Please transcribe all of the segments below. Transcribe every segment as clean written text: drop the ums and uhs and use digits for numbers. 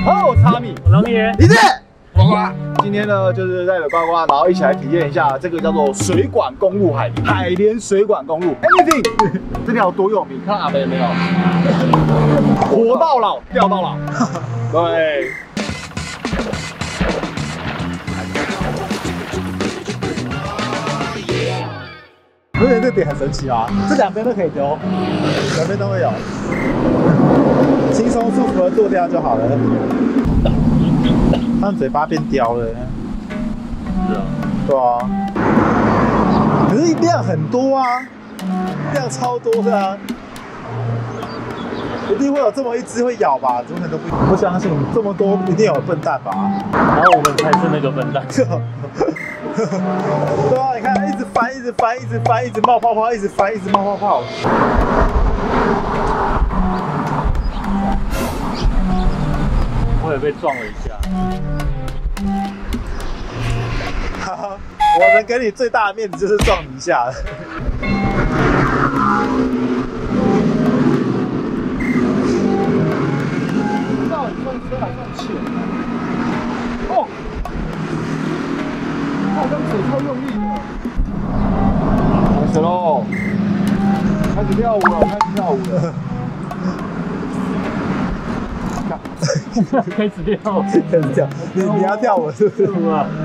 好，我查米， 我老米， 一致。呱呱，今天呢就是带着呱呱，然后一起来体验一下这个叫做水管公路海莲水管公路。Anything， 这条多有名，看阿北有没有？活到老，钓到老。对。 我觉得这点很神奇啊，这两边都可以丢，两边都会有，轻松舒服的剁掉就好了。他嘴巴变刁了。是啊。对啊。可是量很多啊，量超多的啊，一定会有这么一只会咬吧？怎么可能都不？不相信这么多一定有笨蛋吧？ 然后我们才是那个笨蛋。 对啊，你看一直翻，一直翻，一直翻，一直冒泡泡，一直翻，一直冒泡泡。 我也被撞了一下。 好，我能给你最大的面子就是撞你一下了。 到底算深还算浅？哦，他好像水超用力的。开始喽！开始跳舞了，开始跳舞了。 开始跳， 开始跳，你要跳舞是不是？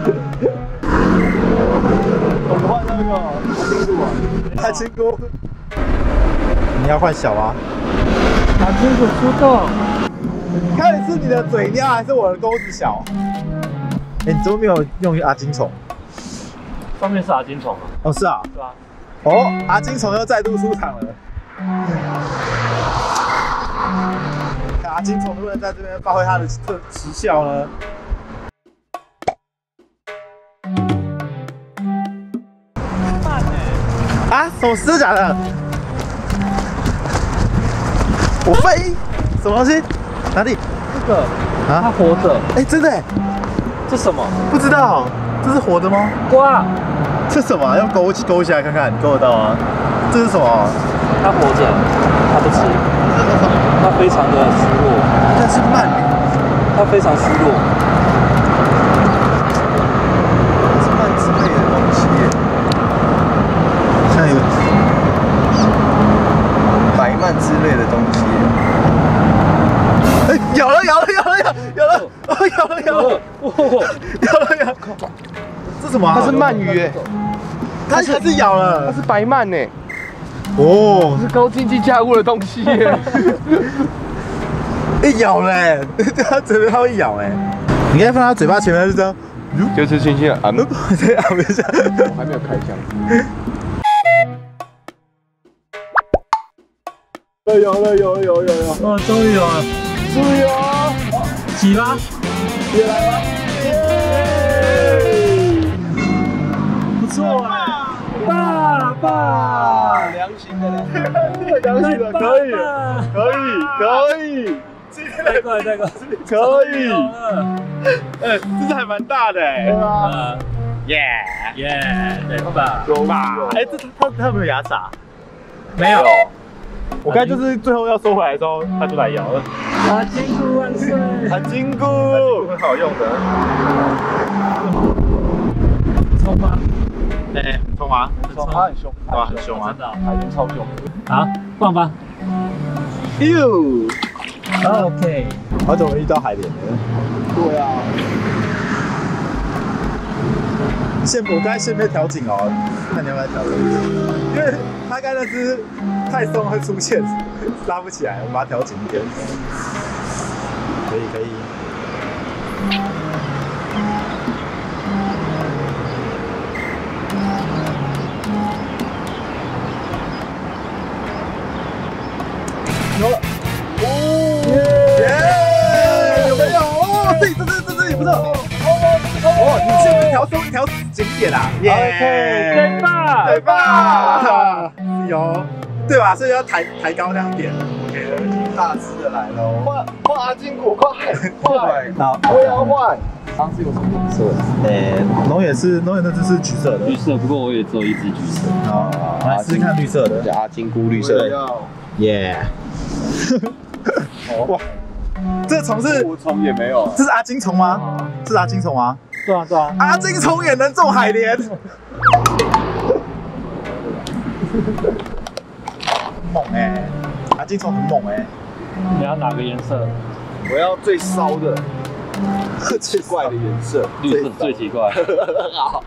我们换那个金菇啊， 大金菇，你要换小啊？ 打金菇出动。 看你是你的嘴鸟还是我的钩子小？哎，你怎么没有用阿金虫？ 上面是阿金虫啊？ 哦，是啊。 是啊。 哦，阿金虫又再度出场了。看阿金虫能不能在这边发挥它的时效呢？慢欸！啊，什么真的假的？我飞，什么东西？哪里？ 这个啊，它活着。 哎，真的哎， 这什么？ 不知道，这是活的吗？ 哇， 这什么啊？要勾起来看看，勾得到啊？这是什么？ 它活着，它不吃，它非常的失落。 那是鳗鱼， 它非常失落。 是鳗之类的东西耶，像有白鳗之类的东西。哎，咬了，这什么啊？ 它是鳗鱼哎， 它还是咬了， 它是白鳗哎。 哦， 是高经济价物的东西耶。 哎，咬了哎，它嘴巴它会咬哎，你应该放它嘴巴前面是这样， 就是轻轻的按， 对，按一下。 我还没有开枪。有了！ 哇，终于有了！ 注意哦， 起吧， 起来吧！ 不错啊，棒！ 良心的，可以， 再过来， 可以，这是还蛮大的哎，对啊， 耶，对吧？ 有吧？ 哎，这它有没有牙齿啊？ 没有。 我刚就是最后要收回来的时候，它就来咬了。 啊，金菇万岁！ 啊，金菇很好用的。 冲吗？ 哎，冲吗？ 它很凶， 哇，很凶啊！ 真的。 海豚超凶。 好，放吧。 哟 OK。 好久没遇到海莲了。 对啊。 我刚才线被调紧哦，看你要不要调整？因为它刚才那只太松会出现，拉不起来，我把它调紧一点。可以。有了，耶！有没有？哦，这里不错。哦，你这边调紧一点啦，耶！对吧？有，对吧？所以要抬高那样一点。OK，大只的来喽！ 换阿金果，快！ 好， 我也要换。刚是有什么颜色？ 龙眼那只是橘色的， 橘色，不过我也只有一只橘色。 好，来试试看绿色的。 阿金菇绿色的， 耶！哇， 这个虫是无虫也没有。 这是阿金虫吗？是阿金虫吗？ 对啊对啊， 阿金虫也能种海莲，猛哎！阿金虫很猛哎！ 你要哪个颜色？ 我要最骚的、最怪的颜色， 绿色最奇怪。 好。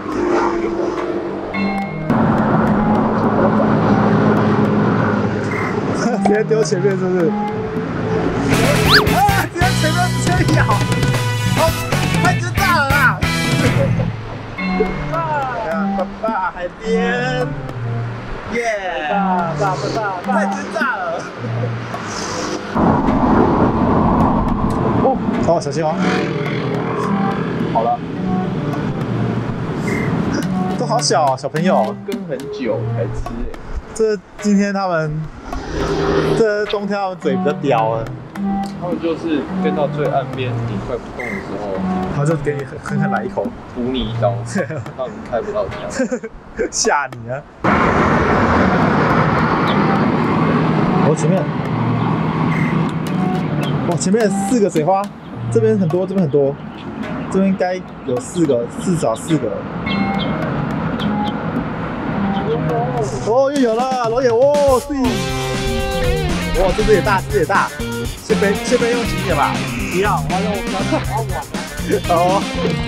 直接丢前面是不是？啊！直接前面直接咬，好，太知道了啦！爸爸海边，耶！爸，太知道了。哦，好，小心哦。 好了， 都好小哦，小朋友。 跟很久才吃。 这今天他们，这冬天他们嘴比较刁了。 他们就是跟到最岸边，你快不动的时候， 然后就给你狠狠来一口， 补你一刀，让你开不到枪。 吓你啊！我前面，哇，前面4个水花，这边很多，这边很多，这边应该有4个，至少4个。哦，又有了，老眼哦，对，哇，这只也大，这只也大，先别用紧点吧，不要，我要用玩。哦，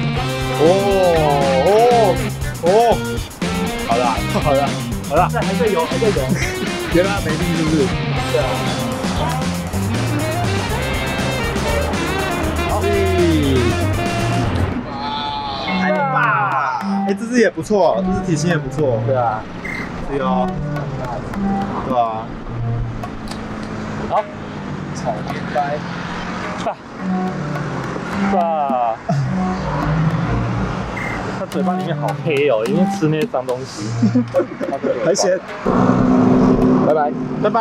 好了，这还在游，原来没力是不是？对啊。好，海绵吧，哎，这只也不错，这只体型也不错，对啊，对哦，对啊。 好，草莓掰，爸，他嘴巴里面好黑哦，因为吃那些脏东西。 很咸。拜拜。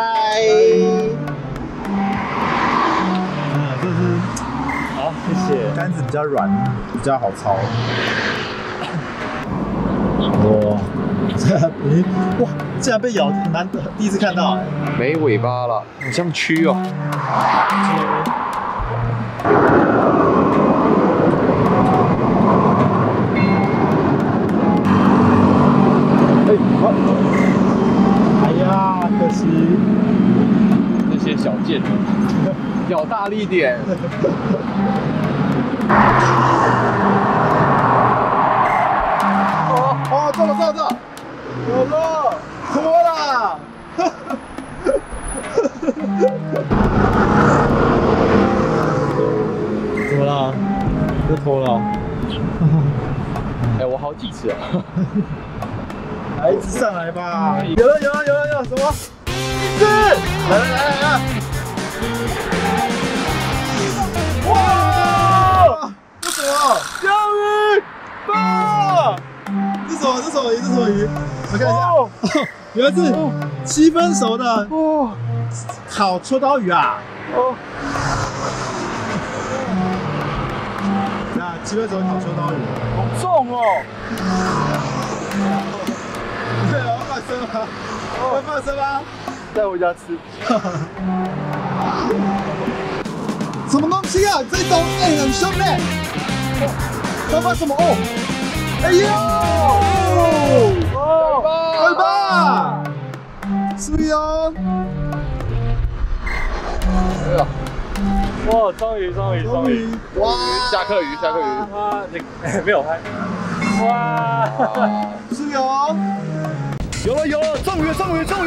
这是好，谢谢。 杆子比较软，比较好操。哇，哇，竟然被咬，很难得，第一次看到哎。 没尾巴了，很像蛆哦。 哎呀，可惜那些小贱人， 咬大力点。哦，中了，有了，脱了。 怎么了？又脱了。 哎，我好几次啊。 来，一直上来吧！有了，什么？一只！来！哇！这什么？钓鱼！爸！这什么鱼？我看一下，原来是7分熟的烤秋刀鱼啊！那7分熟的烤秋刀鱼， 好重哦！ 对啊，要放生吗？ 带回家吃。 什么东西啊？这种很凶嘞！要放什么哦？哎呦！海吧！注意哦！ 哎呀！ 哇，终于！ 哇！ 下课鱼！ 哇，你没有拍？哇！ 注意哦！ 有了！中鱼！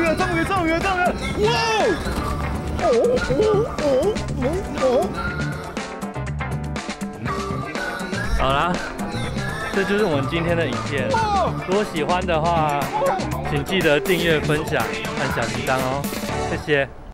好啦，这就是我们今天的影片。如果喜欢的话，请记得订阅、分享、按小铃铛哦，谢谢。